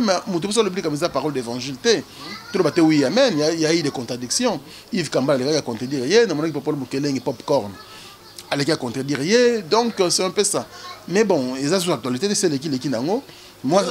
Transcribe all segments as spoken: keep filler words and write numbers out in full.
Mais on oublie comme ça parole d'évangile. Tout le bateau oui amen, il y a eu des contradictions. Yves Kamba les gars a contredit rien, non mon papa Mukele popcorn. Allez qui a contredit rien, donc c'est un peu ça. Mais bon, ils ont sur l'actualité c'est l'équipe qui nango. Moi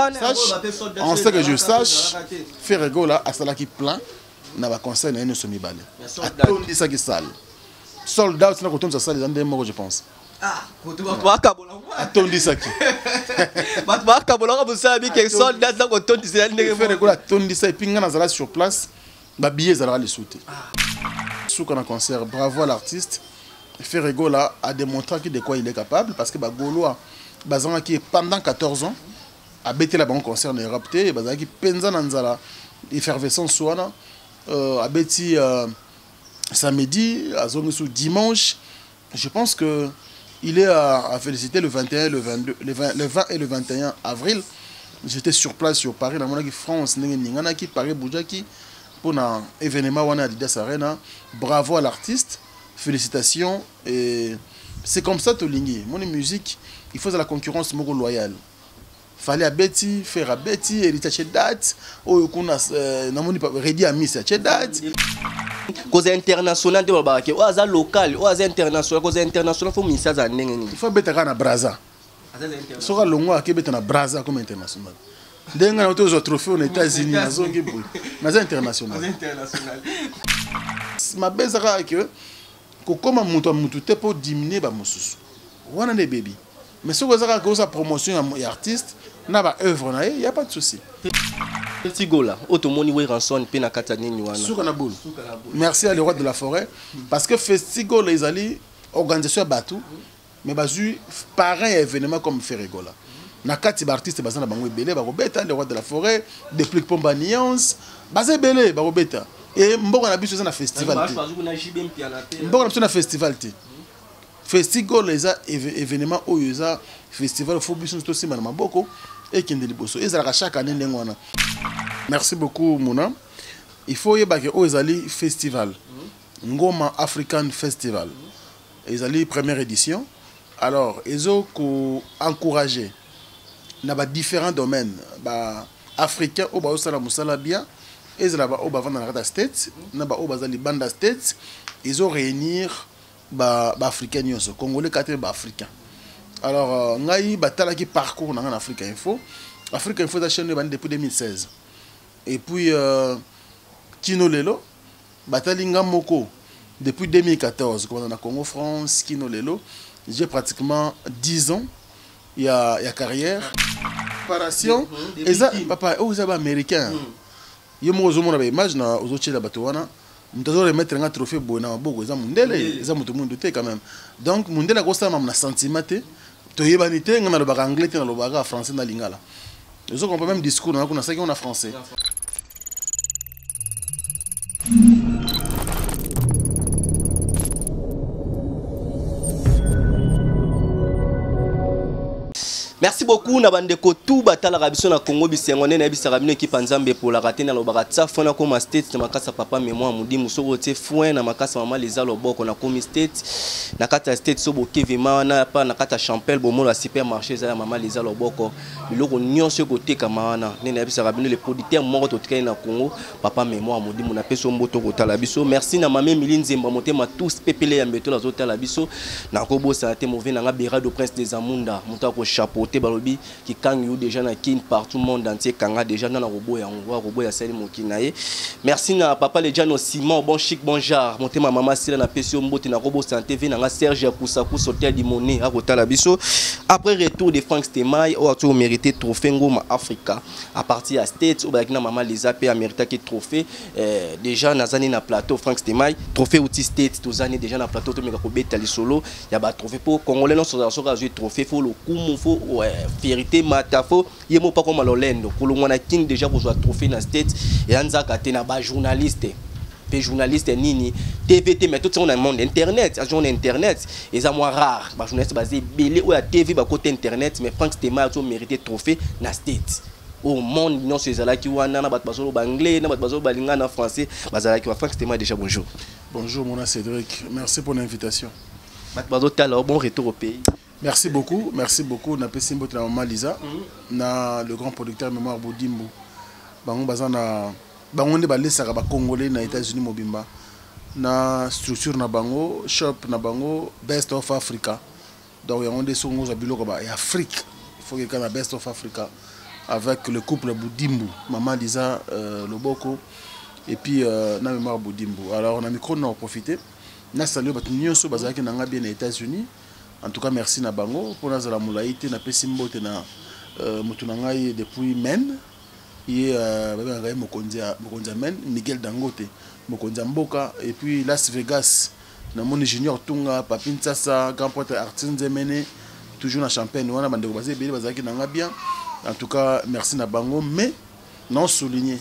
en ce que je sache, Ferrego là à cela qui plein n'a pas conseil n'a une semi-balle. Atondi ça qui sale. Soldat c'est là qu'on ça sale dans des mots je pense. Ah, tu vas kabola. Atondi ça qui. Bah tu vas kabola comme ça avec un soldat dans qu'on tonne c'est là. Ferrego là atondi ça et puis ngana zala sur place, ba billet zala les sauter. Sous qu'on a concert, bravo à l'artiste. Ferrego là a démontré de quoi il est capable parce que ba Gaulois bazanga qui pendant quatorze ans a bêté la banque concert ne rapté bazanga qui penza nanzala effervescence soana euh a bêti euh, samedi à zone sous dimanche. Je pense que il est à, à féliciter le vingt et un, le vingt-deux, le vingt, le vingt et le vingt et un avril. J'étais sur place sur Paris dans mon France n'engana qui Paris Boudjaki pour un événement wana Adidas Arena. Bravo à l'artiste. Félicitations et c'est comme ça tout ligné. Mon musique, il faut de la concurrence moko loyale. Fallait à Betty, faire à Betty, héritage date, ou qu'on a namoni pas ready à miss à date. Cause internationale de Babake, ou à local, ou à international, cause international faut miss à n'engeni. Il faut bettre na Brazza. Sera longo à Québec na Brazza comme international. Denga na autres trophées aux États-Unis, na zongi boy. Na international. International. Ma bezara que comment mutu mutu te pour diminuer ba mususu. Wana des baby. Mais si vous avez une promotion à artiste, na ba œuvre na il y a pas de souci. Petit gola, automoni we ranson pe na katani nywana. Soukana boule. Merci à le roi de la forêt parce que festival les ali organisation batou mais bazu pareil événement comme Ferrego là. Na kati ba artiste bazana bango belé ba robeta le roi de la forêt depuis Pomba Nuance, bazé belé ba robeta. Et mbongo na biso na festival. Mbongo na biso na festival ti. Festival les événements où ils a festival faut biso to sima na maboko et kende liboso. Ezala chaque année ndengwana. Merci beaucoup Mouna. Il faut yeba que aux ali festival. Ngoma African Festival. Ezali première édition. Alors, ils ont encouragé dans différents domaines ba africains au ba osala musala bien. Et là bas au bas dans la States, na ba au bas dans banda States, ils ont réunir ba ba africains nyonso, congolais quatre ba africains. Alors ngai batala qui parcours dans Afrique Info. Afrique Info da chaîne depuis deux mille seize. Et puis euh, Kino Lelo batali ngamoko depuis deux mille quatorze comme dans Congo France, Kino Lelo, j'ai pratiquement dix ans il y a il y a carrière. Préparation et ça papa aux américains. Yo mo zo mona ba image na ozoche la batowana mutazo remettre un trophée bona boko za mundele za mutu mundu te quand même donc mundele ko sa mam na sentiment te to yebani te ngana lo ba anglais te na lo ba français na lingala ozo comprend même discours na ko na ça qui on a français. Merci beaucoup na bandeko tout batala rabiso na Congo bisengo ne na bisaka bino équipe nzambe pour la rater na lobaratsa fona ko ma state na makasa papa mémoire mudi musoko te fouin na makasa mama les aloboko na komi state na kata state sobo kevima na pa na kata champel bomo la supermarché za mama les aloboko biloko nyonso côté kamana ne na bisaka bino les producteurs moko to tika na Congo papa mémoire mudi muna peso mboto ko tala biso merci na mame milinzemba motema tous pepele ya mbeto la zotala biso na ko bosa te mauvais na nga Berado Prince des Amunda monta ko chapeau balobi qui kangu déjà na kin partout monde entier kanga déjà na robot ya ngwa robot ya sali mokinaye merci na papa le Jano Simon bon chic bon jar motema mama sila na pesio mbote na robot santé vi na Serge Kusaku sotel dimoni a kotala biso après retour de Frank Stemay o a tout mérité trophée ngoma Africa à partir à States o ba na mama les AP a mérité que trophée euh, déjà na zani na plateau Frank Stemay trophée outil States to zani déjà na plateau to meka ko beta li solo ya ba trophée pour congolais non so so trophée faut le coup faut vérité matafo yemo pas comme lolendo kulungwana king déjà pour soit trophée na state et anza katena ba journaliste pe journaliste nini T V T mais tout ça on a monde internet a journée internet et ça moi rare ba journaliste basé belé ou la T V ba côté internet mais Frank Stemay a mérité trophée na state au monde non c'est là qui wana na bat basolo ba anglais na bat basolo ba lingana na français bazala qui Frank Stemay déjà bonjour bonjour mon Cédric merci pour l'invitation bat bazo tala bon retour au pays. Merci beaucoup, merci beaucoup. Na pesimbo na maman Lisa, na le grand producteur Mémoire Boudimbo. Bango bazana bango ne balesaka ba Congolais na États-Unis mobimba. Na structure na bango, shop na bango Best of Africa. Donc il y a des songs à biloko ba et Afrique. Il faut que y Best of Africa avec le couple Boudimbo, maman Lisa euh, Loboko et puis euh, na Mémoire Boudimbo. Alors on a micro on a profité. Na salué bat nyonso bazaki na nga bien aux États-Unis. En tout cas, merci na bango pour la moulaïté na pesimbo te na mutunangai depuis men et baba ngai mokonza mokonza men Miguel Dangote mokonza mboka et puis Las Vegas na mon junior Tunga Papin Sasa grand poète Artin Zemene toujours na Champagne wana bande ko bazé bele bazaki na nga bien. En tout cas, merci na bango mais non souligné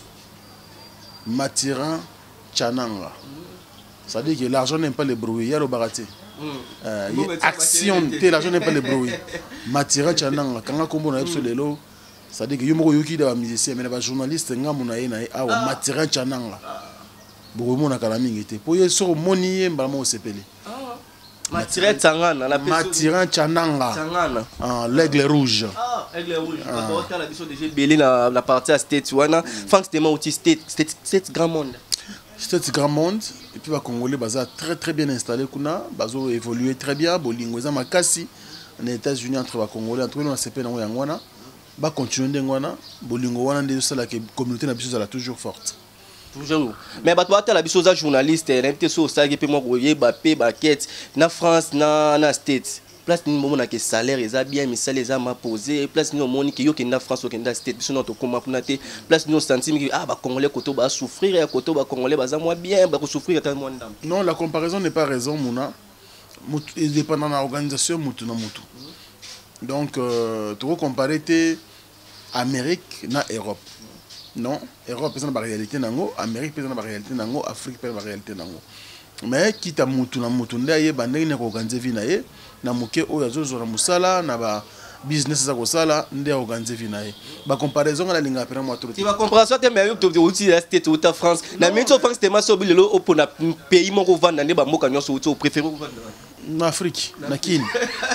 Mathurin Tchananga. Ça dit que l'argent n'aime pas le bruit, il y a le baraté. Euh, il y a action, l'argent n'aime pas le bruit. Mathurin Tchananga, quand on comprend le lelo, ça dit que yo moko yoki da musicien mais ba journaliste nga mona ye na ye ah Mathurin Tchananga. Beaucoup mona kala mingi te. Po ye so moni mbala mo sepele. Mathurin Tchananga na Mathurin Tchananga. Tchananga. Ah, l'aigle rouge. Ah, l'aigle rouge. Parce que la biso déjà belé na la partie à state wana, Frank c'était moi state state grand monde. C'est un grand monde et puis les Congolais sont très très bien installés, ils ont évolué très bien, bolingo za makasi en États-Unis entre les Congolais entre nous C P na yangwana, ba continuer ndengwana, bolingo wana ndezo sala que communauté na biso sala toujours forte. Toujours. Mais bah toi la biso za journaliste, n'importe so ça qui peut moi royer ba paix ba quête na France na na States. Place ni moment na que salaire eza bien mais salaire eza ma posé place ni omoni que yo ke na France ke na state biso notre comment pour naté place ni sentiment que ah ba congolais koto ba souffrir ya koto ba congolais ba za moi bien ba ko souffrir ta moi ndam. Non, la comparaison n'est pas raison mona. Il dépend de l'organisation mutu na mutu. Donc euh, tu comparer té Amérique na Europe. Non, Europe c'est na réalité nango, Amérique c'est na réalité nango, Afrique c'est na réalité nango. Mais quitte à mutu na mutu ndaye bandenge na organiser vie na ye na moke oyo azozora musala na ba business za kosala nde organiser vie na ye ba comparaison na linga pena moi trop. Tu vas comparaison te mais tu uti la state ou ta France na minto France te maso bilelo opo na pays moko vanda nde ba mboka nyonso uti o préférer vanda na Afrique na Kini.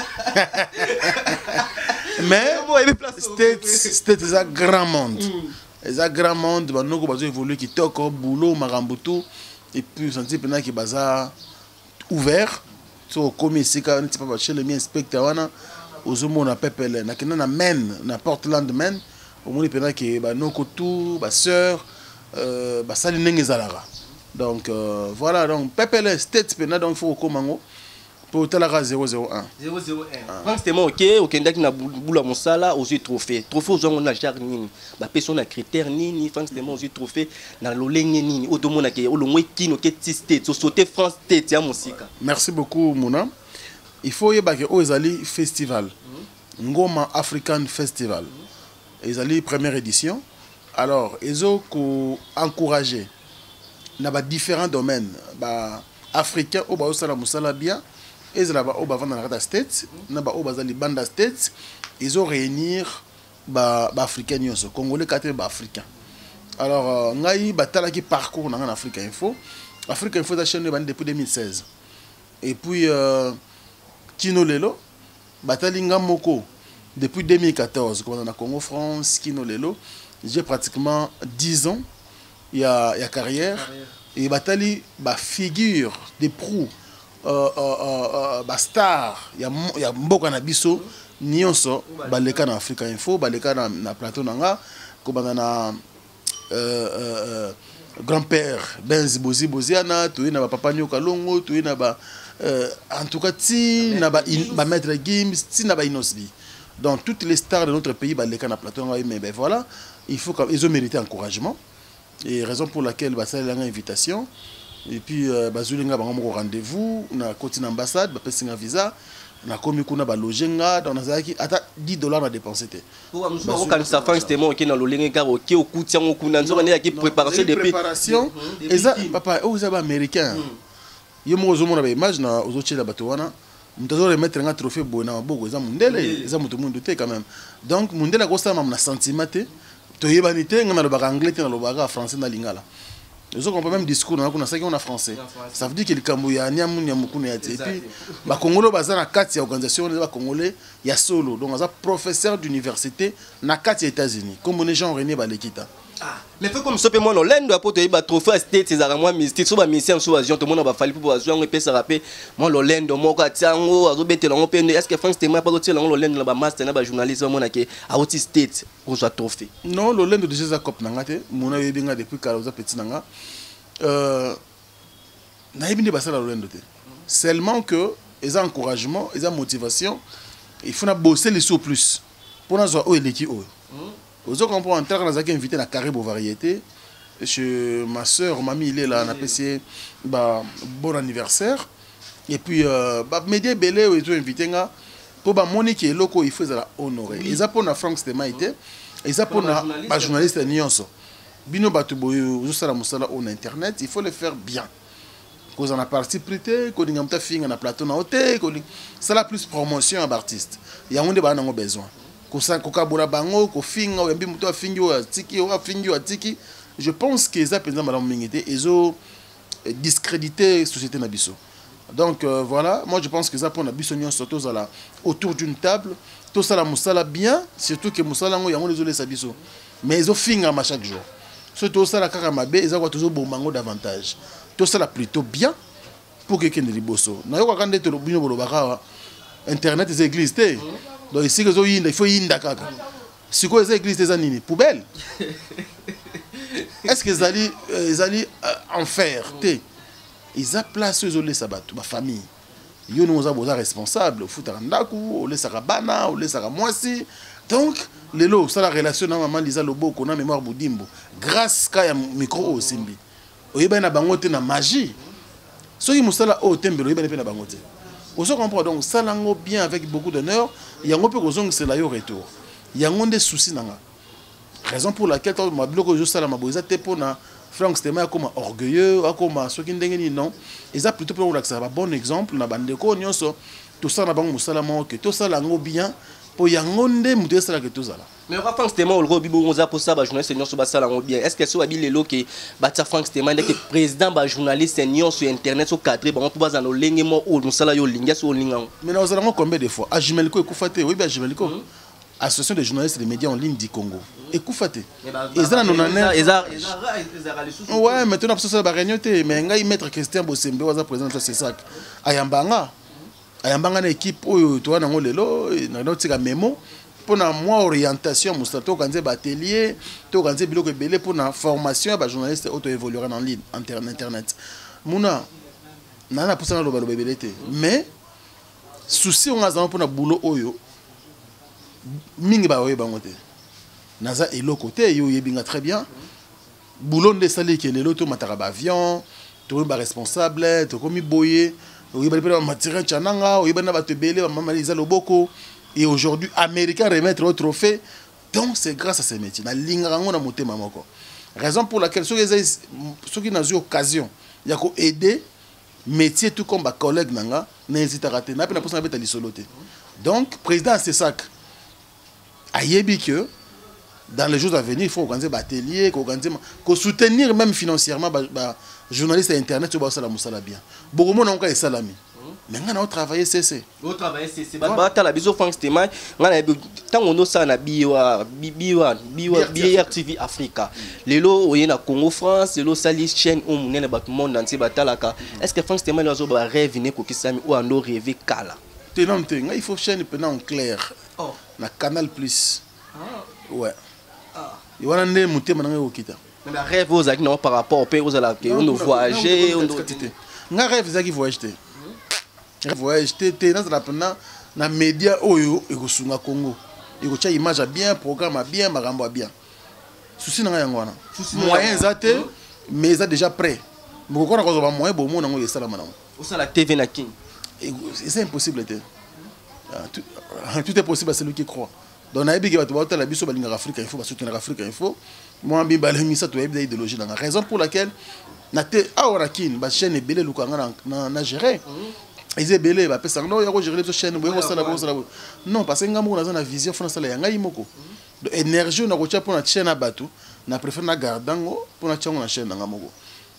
Mais state state is a grand monde. C'est un grand monde ba noko bazo évoluer qui toko boulot marambutu. Et puis, on dit que bazar ouvert. So, comme ici, quand on est chez le mien inspecteur, aux hommes, on a pepele. On a men, on a Portland men. Au moins, il y a que nos couteaux, nos sœurs, nos salines zalara. Donc, voilà. Donc, pepele, state, donc il faut au Mango. Pour Talara zéro zéro un. zéro zéro un. Franck, c'était moi, ok, ok, d'accord, na boula monsala, aux yeux trophées. Trophée aux gens, on a jar nini. Bah, personne a critère nini. Franck, c'était moi, aux yeux trophées. Na l'oleng nini. Au domo na ke, au lomo kino ke tiste. So sauter France tête, ya musika. Merci beaucoup, Mouna. Il faut y avoir aux Ali Festival. Ngoma African Festival. Ils Ali première édition. Alors, ils ont encouragé. Dans différents domaines. Bah, africains, au bas au sala musala bien. Ils ont vendre dans States, na ba bazali banda States, ils ont réunir ba ba africains nyonso, congolais quatre ba africains. Alors ngai batala qui parcours dans Africa Info. Africa Info ta chaîne depuis deux mille seize. Et puis euh, Kino Lelo batali ngamoko depuis deux mille quatorze comme dans Congo France, Kino Lelo, j'ai pratiquement dix ans il y a il y a carrière et batali ba figure des pros. Euh, euh, euh, bah star il y a il y a mboka na biso nyonso baleka na Africa Info baleka na, na plateau nanga ko bana euh, euh, grand-père Benz Bozi Boziana tu na papa Nyoka Longo tu na ba euh, en tout cas ti na ba, in, ba maître Gims ti na ba Inosbi donc toutes les stars de notre pays baleka na plateau nanga mais ben voilà il faut qu'ils ont mérité encouragement et raison pour laquelle bah ça une invitation. Et puis bazulinga bango rendez-vous na côté ambassade ba pesinga visa na komi kuna ba logenga dans nazaki ata dix dollars na dépenser té pour amso quand ça fait c'était moi qui na lolenga ka OK au kutia ngo kuna nzo ne ki préparation depuis préparation et ça papa aux américains yo mo zo mona ba image na ozo chela bato wana mutazo remettre nga trophée bona maboko eza mundele eza mutu mundu té quand même donc mundele ko sa mam na sentiment té to yebani té nga na lo ba anglais té na lo ba français na lingala Ils ont même discours dans le français. Ça veut dire que les Cambouya, Niamou, Niamoukou, et puis, les Congolais, ils ont une organisation, les Congolais, il y a solo. Donc, ils ont professeur d'université dans les États-Unis. Comme les gens René Balekita. Mais fait comme ça, moi, l'Inde doit porter un trophée state, c'est à moi, mystique, sur ma mission, sur la tout le monde va falloir pour jouer un peu ça rapper. Moi, l'Inde, moi, quand tu as un est-ce que France, c'est moi, pas d'autre, l'Inde, là, master, là, journaliste, moi, qui a autre state pour jouer trophée. Non, l'Inde, déjà, ça cop nangate. Mon avis, bien, depuis Kalouza petit nanga. Euh, naïbini basa la l'Inde. Seulement que, ils ont encouragement, ils ont motivation, il faut bosser les sous plus. Pour nous, où est l'équipe, où. Vous avez compris, en train de invité à la Caraïbe variété. Chez ma soeur, mamie, il est là, on a passé bah, bon anniversaire. Et puis, euh, bah, média belé, ils ont invité pour bah, Monique et Loco, il faut la honorer. Ils ont pour la Franck Stémaïté, ils ont pour la journaliste Nyonso. Bino Batubo, vous avez la on internet, il faut le faire bien. Quand on a participé, quand on a fait un plateau dans l'hôtel, c'est la plus promotion à l'artiste. Il y a un débat qui a besoin. Je pense qu'ils ont discrédité la société Nabiso. Donc euh, voilà, moi je pense que ça pour Nabiso autour d'une table, tout ça la bien, surtout que Moussala ont les Sabiso. Mais ils ont fini à chaque jour. Surtout ça la Karamabé, ils ont toujours bon mango davantage. Tout ça plutôt bien pour quelqu'un de Liboso. Internet est église. Donc ici, il faut y aller. Si vous avez église des années, poubelle. Est-ce qu'ils allaient en faire? Ils ont placé les sabbats, ma famille. Ils sont responsables. Ils sont responsables. Ils sont responsables. Donc, les lots, ça la relation avec maman Lisa Lobo, qu'on a mémoire Boudimbo. Grâce à micro au Simbi. Il y a une magie. Si vous avez un temple, il y a une magie. Vous comprenez donc ça l'ango bien avec beaucoup d'honneur. Il y a un peu de c'est là au retour. Il y a des soucis dans la raison pour laquelle ma bloc juste ça la maboisa te pour na Franck Stéma comme orgueilleux, comme ceux qui n'engagent non. Et ça plutôt pour ça un bon exemple na bande ko nyonso tout ça na bango musala mo que tout ça l'ango bien pour yangonde muté ça que tout ça là. Mais Franck Stéma au robi bonza pour ça ba journaliste nyonso ba ça l'ango bien. Est-ce que so abi lelo que batia Franck Stéma que président ba journaliste nyonso sur internet sur cadre ba pour bazano lenge mo o musala yo linga so linga. Mais nous allons combien de fois à Jimeliko ekufate oui bien Jimeliko. Association des journalistes et des médias en ligne du Congo. Et Koufate. Ils ont ouais, maintenant, c'est ça, mais il mettre Christian Bossembe, au président de ce sac. Ayambanga. Ayambanga, une équipe, tu vois, dans le lot, dans le mémo, pour la moi orientation, Moustato, quand il atelier, tu quand il bloque belé pour la formation, les journalistes auto-évolueront en ligne, internet. Mouna, nana pour ça, le bébé. Mais, souci, on a pour le boulot, oyo. Mingi ba oye bangote naza elo côté yo yebinga très bien boulot de sali que les loto matara ba avion to ba responsable to komi boyer oye ba pe matériel chananga oye ba na ba te belé ba mama liza loboko et aujourd'hui américain remettre au trophée donc c'est grâce à ces métiers na linga ngo na motema moko raison pour laquelle ceux ceux qui n'a eu occasion ya ko aider métier tout comme ba collègue nanga n'hésite à rater na pe na posa beta lisoloté donc président c'est ça ayebi que dans les jours à venir il faut organiser des ateliers, organiser soutenir même financièrement les journalistes internet sur la musala bien beaucoup de gens ont salami mais on a travaillé cc on travaille cc ba ta la biso Franck Stéma ngana tant on ça na biwa biwa biwa biwa R T V Africa lelo oyena Congo France lelo sali chaîne au munene ba tout monde entier batalaka est-ce que Franck Stéma lozo ba rêve ne ko kisami ou ando rêver kala tenant il faut chaîne pendant en clair oh na Canal Plus. Ah. Ouais. Ah. Il y a un mouté maintenant au kita. Mais la rêve aux actes non par rapport au pays aux ala que on doit voyager, on doit titer. Nga rêve ça qui voyager. Rêve voyager té dans la pendant na média oyo e ko sunga Congo. E ko tia image bien, programme bien, marambo bien. Souci na yango wana. Moyen zaté mais ça déjà prêt. Mais ko na ko ba moyen bo mo na ngo yesala manango. Au ça la T V na king. C'est impossible té. Tout, tout est possible à celui qui croit. Donc, on a dit que la biso balinga Afrique info, soutenir Afrique info. Moi, je suis ça tu as une idéologie dans la raison pour laquelle na te aorakin ba chaîne belé lukanga na na gérer. Ils est belé ba pesa non ya ko gérer cette chaîne bo ça la bo ça la. Non parce que ngamu na na vision fona sala ya ngai moko. De énergie na ko tia pour na chaîne abatu na préfère na gardango pour na chango na chaîne ngamo.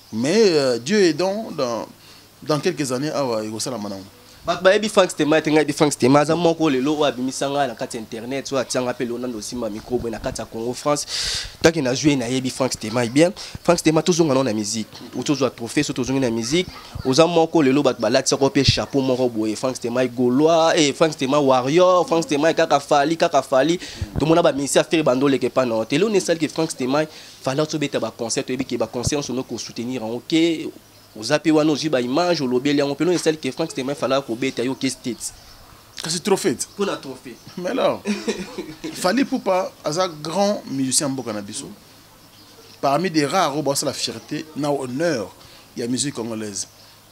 mais euh, Dieu est dans dans dans quelques années ah ouais il va ça la manam bato bayebi Frank Stema ete ngai bi Frank Stema aza moko lelo oyo abimisanga na kati ya internet so atianga mpe leonando osimba micro boye na kati ya Congo France tanke na joué nayebi Frank Stema bien Frank Stema tozonga nano na musique tozwa trophée so tozongi na musique oza moko lelo bato balatisako mpe chapeau moko boye Frank Stema gaulois e Frank Stema warrior Frank Stema kaka fali kaka fali tomona bamisi affaire bandoleke pa na telo nesali ke Frank Stema fala tobeta baconcert toyebi ke baconcert sono kosoutenir en ok aux appels ou nos images au lobby on peut nous celle que Frank Stema fallait qu'on bête yo que state c'est trophée pour la trophée mais alors Fally Ipupa un grand musicien mboka na biso parmi des rares au la fierté na honneur il y a musique congolaise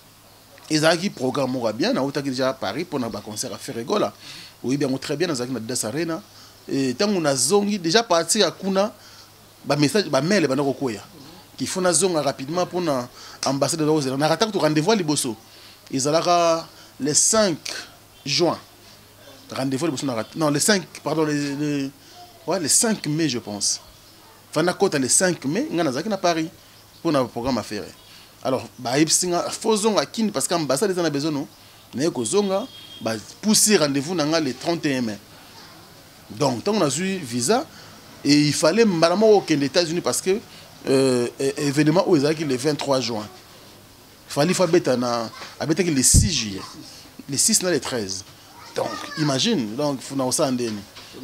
ils ont qui programme moi bien na otaki déjà à Paris pour na ba concert à Ferregola oui bien très bien dans la Des Arena et tant on a zongi déjà parti à kuna ba message ba mail ba na koya qu'il faut na zonga rapidement pour na ambassade de Rose. On a raté tout rendez-vous à Liboso. Ils allaient le cinq juin. Rendez-vous à Liboso. Non, le cinq, pardon, le, le, ouais, le cinq mai, je pense. Fana Kota le cinq mai, on a à Paris pour un programme à faire. Alors, bah, il faut zonga kin parce qu'ambassade ils en a besoin nous. Mais que zonga, bah, pousser rendez-vous le trente et un mai. Donc, tant on a eu visa et il fallait malheureusement au États-Unis parce que Euh, événement où ils ont le vingt-trois juin. Il fallait faire le six juillet. Le six et le treize. Donc, imagine. Donc, il faut ça en déni.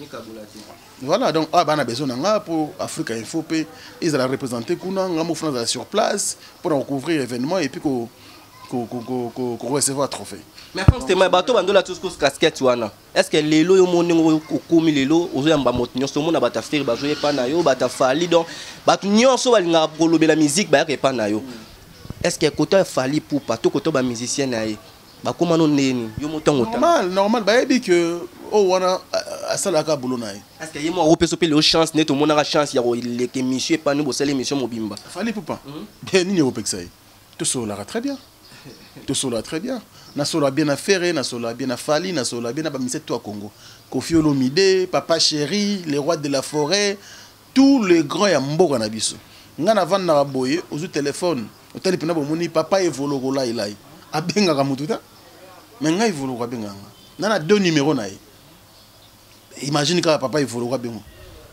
Voilà, donc, ah, on a besoin pour Afrique Info. Ils ont représenté sur place pour recouvrir l'événement et puis qu'on recevoir un trophée. Mais Frank Stema, bato bandola tous cause casquette wana. Est-ce que lelo yo moningo komi lelo ozo yamba motinyo so mona bata faire ba jouer pa na yo bata Fally donc bato nyonso balinga kolobe la musique ba ya pa na yo. Est-ce que côté Fally Ipupa to côté ba musicien na ye ba koma no neni yo motango ta. Normal, normal ba yebi que o wana asala ka boulot na ye. Est-ce que yemo o peso pe le chance net o mona chance ya ko le ke monsieur pa ni bo sele mission mobimba. Fally Ipupa. Ben ni o pexay. Tout ça là très bien. Tout ça là très bien. Nasola bien à Ferré, Nasola bien à Fally, Nasola bien à Bamiset toi Congo. Koffi Olomide, Papa Chéri, les rois de la forêt, tous les grands ya mboka na biso. Ngana van na boye, ozu téléphone, o téléphone bomoni papa evolo là ilai. Abenga ka mututa. Mais nga evolo ka benga. Nana deux numéros na ye. Imagine ka papa evolo ka benga.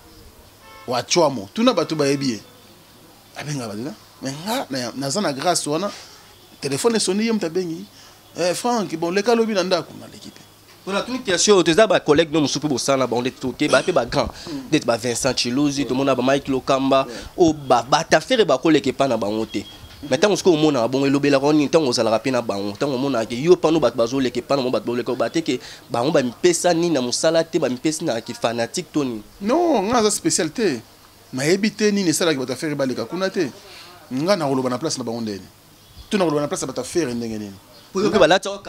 Wa chwamo, tuna batu ba yebi. Abenga ba dina. Mais nga na na zana grâce wana téléphone sonné yem tabengi. Eh Franck, bon les calobi nanda ko na l'équipe. Pour la toute question, tes ba collègues nous soupe pour ça na ba on est toqué ba pe ba grand. D'être ba Vincent Chilozi, tout le monde a ba Mike Lokamba, o ba ba ta faire ba collègue pa na ba onté. Maintenant on se ko mona bon elobela roni tant on sala rapina ba on tant on mona ke yo pa no ba bazo leke pa na mo ba bo leke ba te ke ba on ba mpesa ni na musala te ba mpesa na ki fanatique toni. Non, nga za spécialité. Na ebité ni ne sala ki ba ta faire ba leka kuna te. Nga na roloba na place na ba ondeni. Tu na roloba na place ba ta faire ndenge nini. Non, tout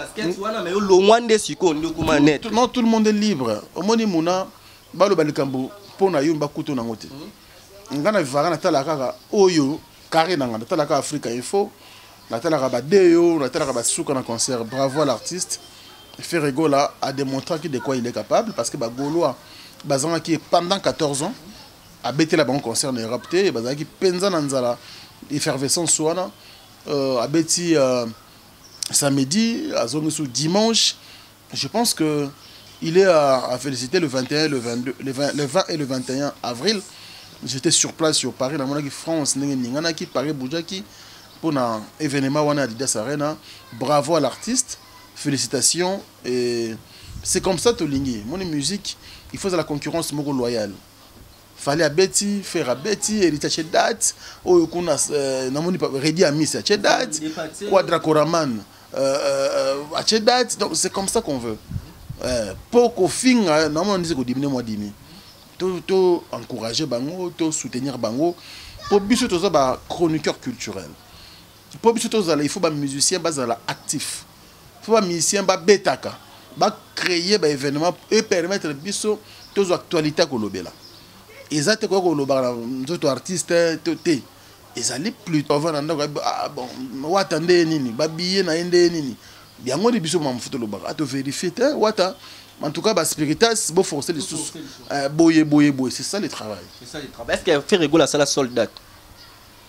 le monde est libre. Au moni muna balo balikambo pona yo mbakuto na ngote. Ngana vivara na talaka oyo carré na ngana talaka Afrique Info. Na talaka ba deyo, na talaka ba suka na concert. Bravo à l'artiste. Ferregola a démontré de quoi il est capable parce que ba Gaulois bazanga qui pendant quatorze ans a bêté la bon concert na rapté bazanga qui penza na nzala effervescence soana euh a bêti samedi, à sous dimanche, je pense que il est à, à féliciter le vingt et un, le vingt-deux, le vingt, le vingt et le vingt et un avril. J'étais sur place sur Paris, dans mon France, qui Paris Boudjaki pour un événement wana Adidas Arena. Bravo à l'artiste, félicitations et c'est comme ça tout ligné. Mon musique, il faut de la concurrence moko loyale. Fallait à Betty, faire à Betty, héritage date, ou qu'on a namoni ready à Miss à date, Quadra Koraman à date, donc c'est comme ça qu'on veut. Pour qu'au fin, normalement on dit que diminuer moi dimi. Tout tout encourager bango, tout soutenir bango, pour biso tout ça ba chroniqueur culturel. Pour biso tout ça il faut ba musicien bazala actif. Il faut ba musicien ba betaka, ba créer ba événement et permettre biso tout actualité ko lobela. Exact quoi ko lobala d'autres artistes té ils allaient plutôt avant ah bon watande nini ba billet na ende nini bien ngodi biso ma mfuto lobaka ato vérifier wata en tout cas ba spiritas bo forcer les sous boye boye boye c'est ça le travail c'est ça le travail. Est-ce que Ferregola ça la soldate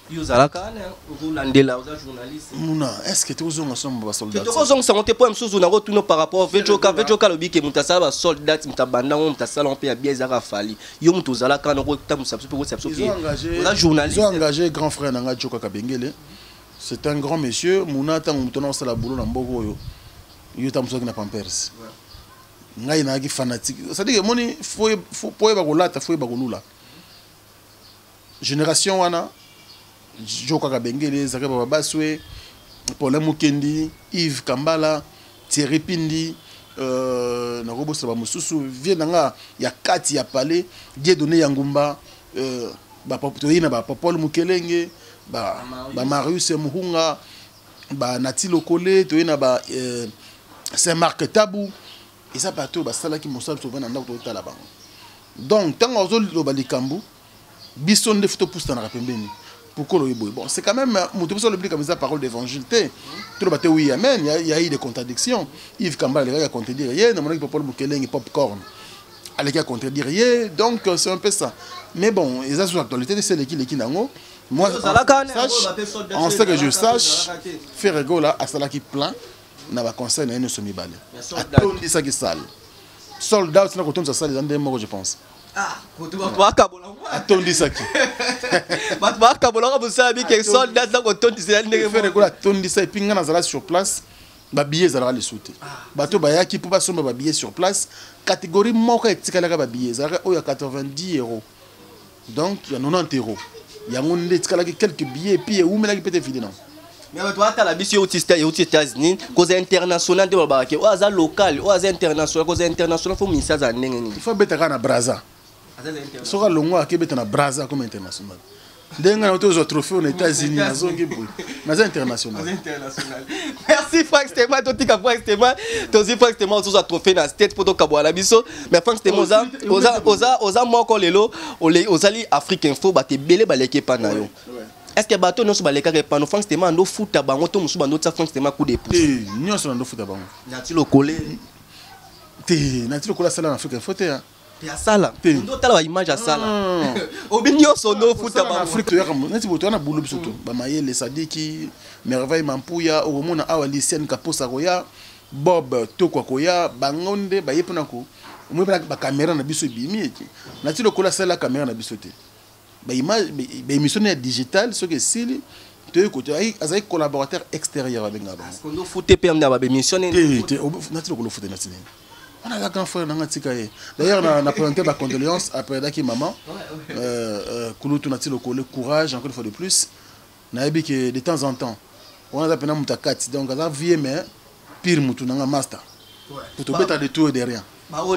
Yo zalaka na olandela oza journaliste. Muna, est-ce que tu os un somme ba soldat? Tu os on ça monte point msuzu na retourner par rapport vejoka vejoka lobi ke mutasala ba soldat mutabanda on mutasala on pe ya bien zaka fali. Yo mutu zalaka na ko tamusa pe ko sapso ke. Oza journaliste. Ils ont engagé grand frère Nanga Joka Kabengele. C'est un grand monsieur, Muna tant mutona sala boulot na mboko yo. Yo tamusa ki na Pampers. Ngai na ki fanatique. Ça dit que moni faut faut pour ba kolata faut ba kolula. Génération wana Joka Kabengele, Zaka Babaswe, Paul Mukendi, Yves Kambala, Thierry Pindi, euh, Narobo Sabamususu, Vienanga, il y a quatre, il y a Palais, Dieudonné Yangumba, euh, bah, Paul Mukelenge, bah, bah, Marius Muhunga, bah, Nati Lokole, Toyena, bah, euh, Saint-Marc Tabou, et ça, bah, tout, bah, ça là qui m'a sauvé dans le là-bas. Donc, tant qu'on a le Balikambu, Bisson de photos poussent dans la Pembeni. Pourquoi le bon, c'est quand même, mon sur le public comme ça, parole d'évangile. Tout le bateau, oui, amen. Il y a eu des contradictions. Yves Kambal, il a contredit rien. Dans mon équipe, Paul Mukeleng et Popcorn, il a contredit rien. Donc, c'est un peu ça. Mais bon, ils ont sur l'actualité, c'est l'équipe qui n'a pas. Moi, en ce que je sache, Ferrego là, à cela qui plein, n'a pas conseil, n'a pas semi-balé. Tout dit ça qui est sale. Soldat, c'est là qu'on ça, les gens morts, je pense. Ah, tu vas pas atondi saki. Bat ba ka bolaka bosabi ke soldat na ko tondi c'est ndenge faire ko la tondi sa pinga na zala sur place, ba billet zala les sauter. Bato ba yaki pour ba somba ba billet sur place, catégorie moko etikala ka ba billet zala o ya quatre-vingt-dix euros. Donc il y a quatre-vingt-dix euros. Il y a ngonde etikala quelques billets puis ou mena ki peut-être vide non. Mais toi tu as la biso autiste et aux États-Unis, cause internationale de ba ke o aza local, o aza international, cause international faut misa za ndenge ni. Il faut betaka na Brazza. Soka longo akebeta na Brazza comme international. Denga na autres trophées aux États-Unis na zongi boy. Na international. International. Merci Frank Stéma, toi tu Frank Stéma, toi aussi Frank Stéma aux autres trophées na state pour to kabwa la biso. Mais Frank Stéma oza oza oza oza moko lelo ozali Afrique Info ba te belé baleke pa na yo. Est-ce que bateau non so baleka ke pa no Frank Stéma ndo futa bango to musu bando tsa Frank Stéma coup de pouce. Eh, nyo so ndo futa bango. Nati lo collé. Te, nati lo collé ça en Afrique Info te hein. Ya sala. Ndo tala image ya sala. Obinyo sono futa ba Afrique ya kamo. Neti boto na bulu bisoto. Ba mayele Sadiki, Merveille Mampuya, Oromona Awali Sen Kaposa Koya, Bob Tokwa Koya, Bangonde ba yepona ko. Omwe ba caméra na biso bimi eki. Nati lokola sala caméra na biso te. Ba image ba émission digitale ce que sili te ko ai azai collaborateur extérieur avec ngaba. Parce qu'on futé pe amna ba émission te nati lokolo futé nati nini. On a la grand frère Nangatikaye. D'ailleurs, on a présenté ma condoléance après Daki Maman. Kouloutou Nati le courage, encore une fois de plus. Naïbi que de temps en temps, on a appelé Moutakati. Donc, on a vu, mais pire Moutou Nanga Master. Pour te mettre de tout et de rien. En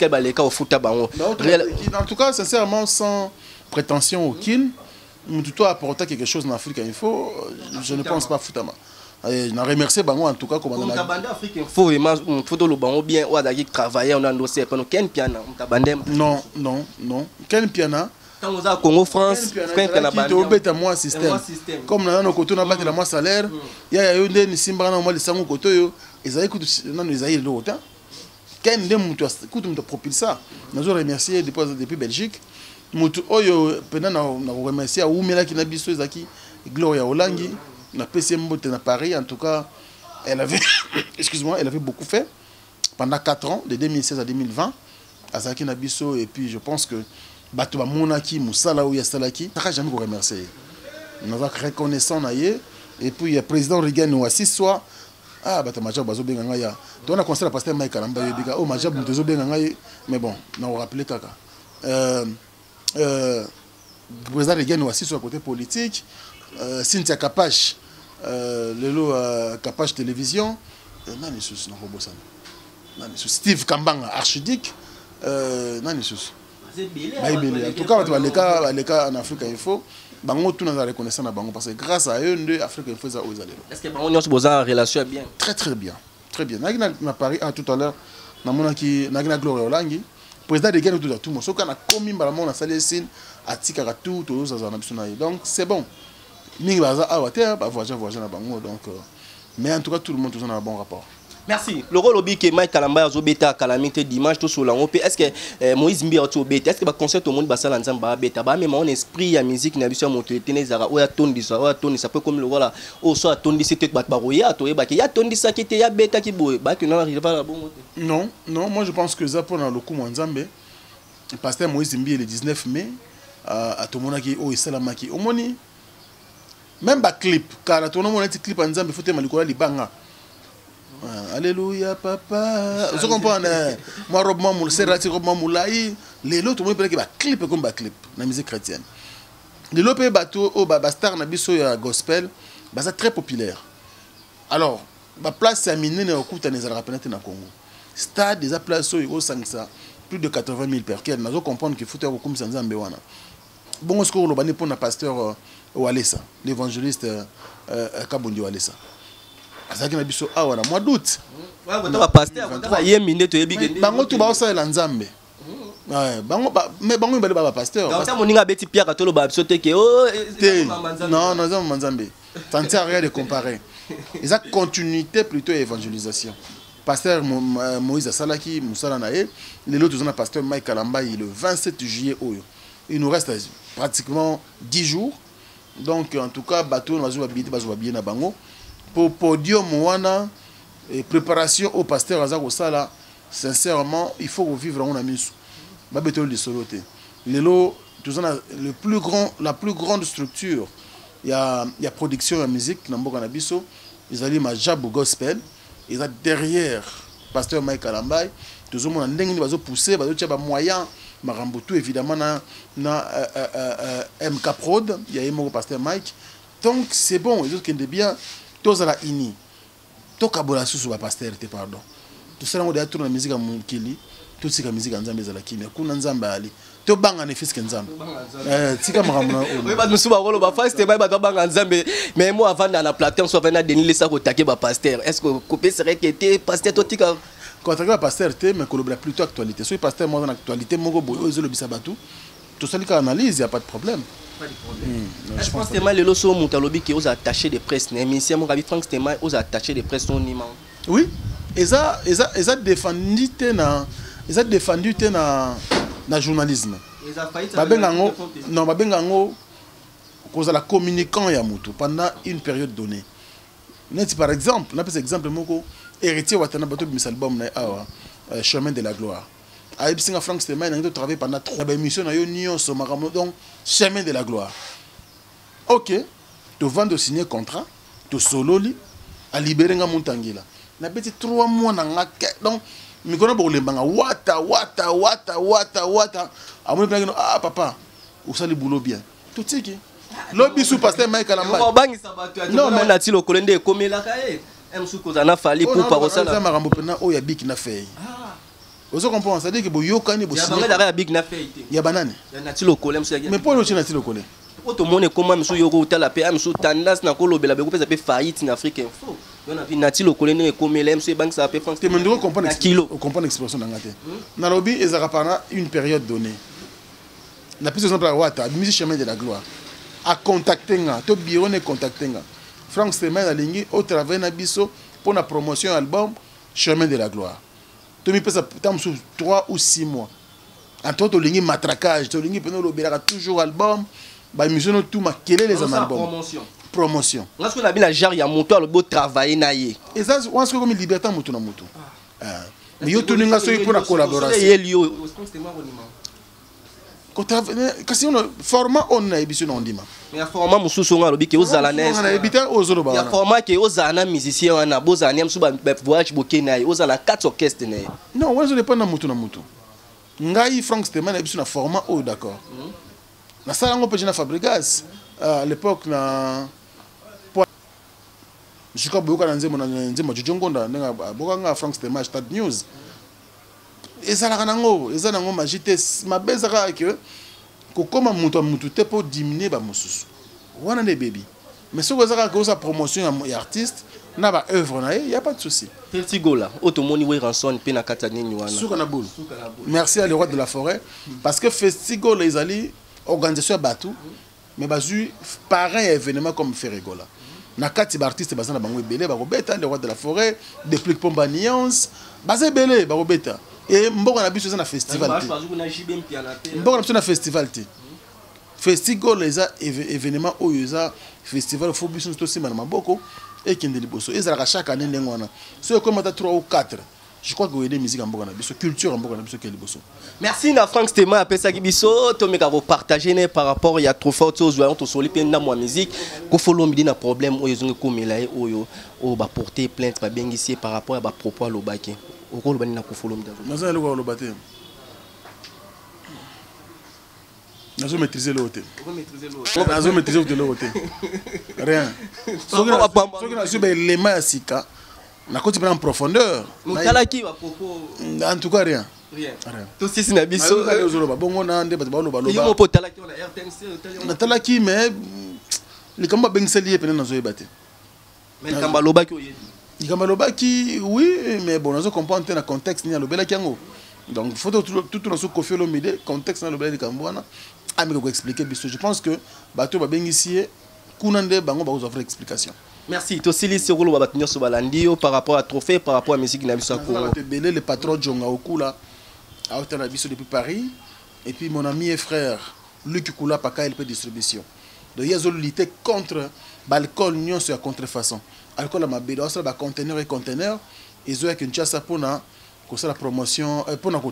tout cas, sincèrement, sans prétention aucune, Moutou a apporté quelque chose en Afrique. Il faut, je ne pense pas Foutama. Je remercie Bango en tout cas comme on a dit. Afrique Info et photo le Bango bien ou à travailler on a un dossier pendant Ken Piana non non non Ken Piana quand on a Congo France Ken Piana bandé au bête à moi système comme on a nos côtés on a battu la moi salaire il y a eu des simba na moi les sango côté yo ils avaient coûté non ils avaient l'autre Ken dem mutu coûte mutu propulse ça nous remercier depuis depuis Belgique mutu oyo pendant na remercier ou mela qui na biso ezaki Gloria Olangi la P C M Bote à Paris, en tout cas, elle avait, excuse-moi, elle avait beaucoup fait pendant quatre ans, de deux mille seize à deux mille vingt, à Zaki Nabiso, et puis je pense que Batouba Monaki, Moussala ou Yastalaki, ça n'a jamais remercié. Nous avons reconnaissant, et puis le président Reagan ou Assis soit, ah, Bata Majab Bazo Bengaya. Donc on a constaté la pasteur Mike Kalamba, oh, Majab Moutezo Bengaya, mais bon, on a rappelé Kaka. Euh, euh, le président Reagan ou Assis soit côté politique. Euh, Cynthia Kapache, euh, le lot euh, Kapache Télévision, euh, nani sus, non, nani sus, Steve Kambanga, archidique, euh, nani sus. En tout cas, les cas, les cas en Afrique, il faut, bango tout dans la reconnaissance à bango parce que grâce à eux, deux Afrique, il faut ça aux allées. Est-ce que bango nous avons une relation bien? Très très bien, très bien. Nagina na Paris ah, tout à l'heure, na mona qui nagina Gloria Olangi, président de Guinée tout à tout, moi, sauf qu'on a commis balamon na salesine, atika tout, tout ça ça donc c'est bon. Mingi baza awate ba voyager voyager na bango donc mais en tout cas tout le monde tout ça a un bon rapport. Merci. Le rôle obi que Mike Kalamba a beta calamité dimanche tout sur la O P. Est-ce que euh, Moïse Mbi a tout beta? Est-ce que le concert au monde basal en zamba beta? Bah même mon esprit à musique n'a vision monter tenez zara ou ya tondi ça ou ya tondi ça peut comme le voilà ou soit tondi c'était bat baroya toi bah qu'il y a tondi ça qui était ya beta qui boue bah que non arrive pas la bon. Non, non, moi je pense que ça pour dans le coup Nzambe. Pasteur Moïse Mbi le dix-neuf mai à Tomonaki au Isalamaki. Au moni même ba clip car ton nom on a petit clip en Nzambe faut te malikola libanga. Alléluia papa. Vous comprenez? Moi robe mamoul, c'est rati robe mamoulaï. Les autres tout le monde peut que ba clip comme ba clip na musique chrétienne. Les autres bateau au ba star na biso ya gospel, bah c'est très populaire. Alors, ba place c'est miné na okuta na zala penate na Congo. Stade des places au cinq cents, plus de quatre-vingt mille personnes. Nous comprendre qu'il faut comme ça Nzambe wana. Bon ce que le bani pour na pasteur Walesa, l'évangéliste Kabondi Walesa. Ça qui na biso ah wana mois d'août. Ouais, votre pasteur, votre yé minute to yebi. Bango tu ba ça la Nzambe. Ouais, bango mais bango il ba pasteur. Donc ça moninga beti Pierre katolo ba biso te ke oh non non non Nzambe. Ça ne sert à rien de comparer. Ils ont continuité plutôt évangélisation. Pasteur Moïse Salaki, Moussala Naé, les autres ont pasteur Mike Kalamba le vingt-sept juillet. Il nous reste pratiquement dix jours. Donc en tout cas, bateau va jouer bien à Bango. Pour podium Moana et préparation au pasteur Azar Osala, sincèrement, il faut vivre en Amisu. Babeto de Soloté. Les lots, le plus grand, la plus grande structure, il y a, il y a production de musique, Namboka Nabiso, ils allaient ma Jabou Gospel. Ils ont derrière pasteur Mike Kalambay, tout le monde a poussé, il y a des moyens, Marambutu évidemment, na, na euh, euh, euh, M K Prod, il y a un pasteur Mike. Donc c'est bon, ils ont dit bien, tous à la ini, tous à la sous le pasteur, pardon. Tout ça, on a tourné la musique à Moukili, tout ce qui est la musique à Nzambe Zalaki, mais qu'on a Nzambe Ali. Tu bang en effet ce que Nzambe. Euh, tu sais comment on. Oui, parce que nous sommes à la c'était pas bang en Nzambe, mais moi avant dans la plateforme, soit venant dénier ça pour attaquer le pasteur. Est-ce que coupé serait que tu pasteur toi tu quand quand tu regardes pasteur tu mais collabore plutôt actualité. Soit pasteur moi dans actualité, moi go boyo zelo bisabatu. Tout ça qui analyse, il y a pas de problème. Pas de problème. Mmh, je pense que mal le loso moutalobi qui aux attachés de presse, mais monsieur mon ravi Franck c'était mal aux attachés de presse non immense. Oui, et ça et ça et ça défendu na ils ont défendu na na journalisme. Babengango non babengango cause la communicant ya mutu pendant une période donnée. Net par exemple, on a par exemple moko héritier watana bato de mis album na awa chemin de la gloire. A Ibsinga Frank Stein n'a travaillé pendant trois émissions na yo nion so maramo donc chemin de la gloire. OK, tu vends de signer contrat, tu sololi a libérer nga Montangila. Na petit trois mois na nga donc Mikono Bolembanga, wata, wata, wata, wata, wata. A mon plan, ah papa, où ça le boulot bien. Tout ce qui. Lobby sous pasteur Mike Kalamba. Non, mais on a-t-il au colonne de comme la caille. M. Soukozana Fali pour par ça. Ça m'a remboursé. Oh, il y a Big Nafé. Vous comprenez, ça dit que Boyoka n'est pas. Il y a Big Nafé. Il y a banane. Il y a t-il au colonne. Mais pour le chien, a-t-il au colonne. Tout le monde est comme M. Yoko Tala P. M. Tandas n'a pas la beaucoup de faillite en Afrique. On a vu Nati le colonel comme l'M C Bank ça a fait France. Tu me comprendre comprendre l'expression dans la tête. Nalobi ils a pendant une période donnée. La plus exemple à Wata, musique chemin de la gloire. À contacter nga, to bureau ne contacter nga. Frank Stein a lingi au travail na biso pour la promotion album chemin de la gloire. Tu me pèse tam sous trois ou six mois. En toi to lingi matraquage, to lingi peno lobera toujours album, ba musique tout ma quel est les albums. Promotion. Promotion. Parce que la vie na genre ya moto a le beau travailler na ye. Et ça on se comme liberté moto na moto. Ah. Mais yo tenu nga so pour la collaboration. Et lui kasi on format on a émission on dima. Mais format mususu nga lobi ke ozala na. On a habité ozolo ba. Ya format ke ozana musicien wana bozana msu ba voyage bokena ye ozala quatre orchestres na. Non, on ne pas na moto na moto. Ngai Frank Stein na émission na format o d'accord. Na sala ngo pe na Fabregas. À l'époque na je crois beaucoup dans zemo na nzemo jojongonda nga boka nga Frank Stein Stade News ezala kanango ezala ngo majite mabezaka que ko koma muto mutu te pour diminuer ba mususu wana ne baby mais ce que ça que sa promotion ya artiste na ba œuvre na y a pas de souci petit gola automoni we ranson pe na katani ni wana suka na boule merci à le roi de la forêt parce que festival les ali organisation batou mais bazu pareil événement comme Ferregola na kati ba artiste bazana bango ebele ba robeta le roi de la forêt depuis Pomba Nuance bazé belé ba robeta et mbongo na biso na festival mbongo na biso na festival ti festival les événements oyo eza festival faut biso to sima na maboko et kende liboso ezala chaque année ndengo wana so comme ta trois ou quatre. Je crois que vous avez des musiques en Bourgogne, culture en Bourgogne, merci na Frank Stéma après ça biso to meka ko partager par rapport il y a trop fort aux joueurs to soli pe na moi musique ko follow mbi na problème oyo zonge ko melaye oyo o ba porter plainte ba bengisi par rapport à ba propos à lobaki o ko lobani na ko follow mbi na za lo lobate na zo maîtriser le hôtel on maîtriser le hôtel na zo maîtriser le hôtel rien so que na so be élément ya sika na côté en profondeur mutalaki wa propos en tout cas rien rien rien to sisi na biso bongo na ndé ba ba loba loba yo potalaki on a R T M C na talaki mais les kamba bengseli epena na zo yebate mais kamba lobaki oyebi kamba lobaki oui mais bon nazo comprendre na contexte ni lobelaki yango donc faut tout tout na so kofio lo mide contexte na lobelaki kambwana ami ko expliquer biso je pense que bato ba bengisi kuna ndé bango ba offrir explication. Merci. Tosili Serolo Babatinyo Sobalandio par rapport à trophée, par rapport à musique Nabiso Congo. Le patron Djonga Okula a été Nabiso depuis Paris. Et puis mon ami et frère Luc Kula Paka L P Distribution. Donc il y a lutter contre l'alcool, nion sur la contrefaçon. Alcool à ma bédo, ça va conteneur et conteneur. Ils ont une chasse pour na la promotion pour na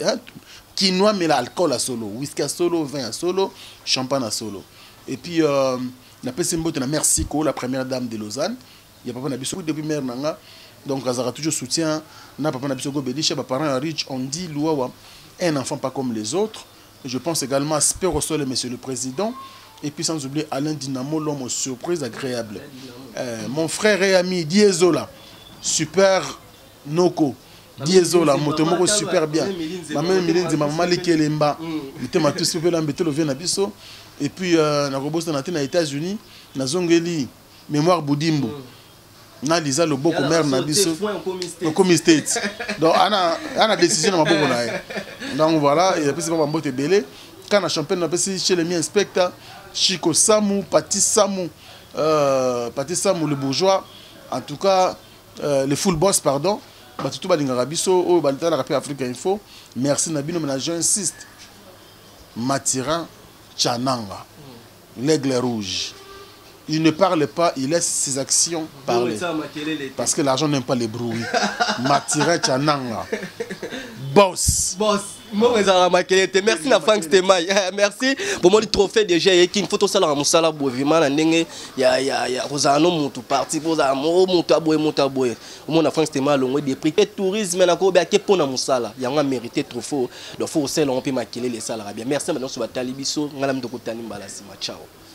quinoa mais l'alcool à solo, whisky à solo, vin à solo, champagne à solo. Et puis euh, la Pessimbo de la Merci la première dame de Lausanne. Il y a papa Nabiso depuis mère nanga. Donc Azara toujours soutien. Na papa Nabiso go Beliche, papa parents riches on dit Louawa un enfant pas comme les autres. Je pense également à Spero Sol, monsieur le président. Et puis sans oublier Alain Dynamo, l'homme aux surprises agréables. Euh, mon frère et ami Diezola, super Noko. Diezola, Motomoko super bien. Maman Milinzi, maman Likelemba. Mettez ma tous peu l'embêter le vient Biso. Et puis na robot na aux États-Unis, na zongeli mémoire Boudimbo. Na lisa le beau commerce na biso. Au Comi State. Donc ana ana décision na maboko na. Donc voilà, et puis c'est pas mbote belé. Quand na champion na pesi chez les mi inspecteur Chico Samu, Pati Samu, euh Pati Samu le bourgeois. En tout cas, euh, le full boss pardon. Batutu balingara biso o balita la rappel Africa Info. Merci na bino mais j'insiste. Matira Chananga, l'aigle rouge. Il ne parle pas, il laisse ses actions parler. Parce que l'argent n'aime pas les bruits. Matira Chananga. Boss. Boss. Merci na Frank Stéma. Merci. Pour moi le trophée déjà il y a une photo ça là musala bovima na ndenge ya ya ya Rosano mutu parti pour ça mo mutu aboye mutu aboye. Mon na Frank Stéma longo des prix tourisme na ko ba ke pona musala. Ya nga mérité trophée. Le faut sel on peut maquiller les salles bien. Merci maintenant sur batali biso ngala mtoko tani mbala sima. Ciao.